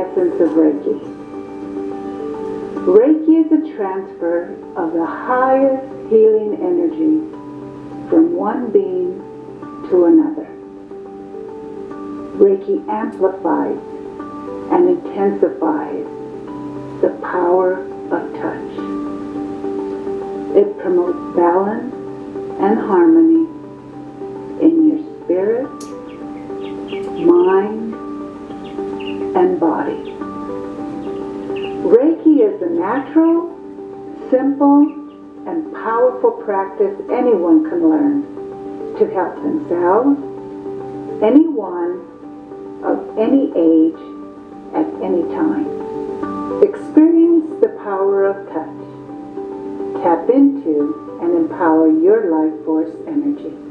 essence of Reiki. Reiki is a transfer of the highest healing energy from one being to another. Reiki amplifies and intensifies the power of touch. It promotes balance and harmony in your spirit, mind, and body. Reiki is a natural, simple, and powerful practice anyone can learn to help themselves, anyone of any age, at any time. Experience the power of touch. Tap into and empower your life force energy.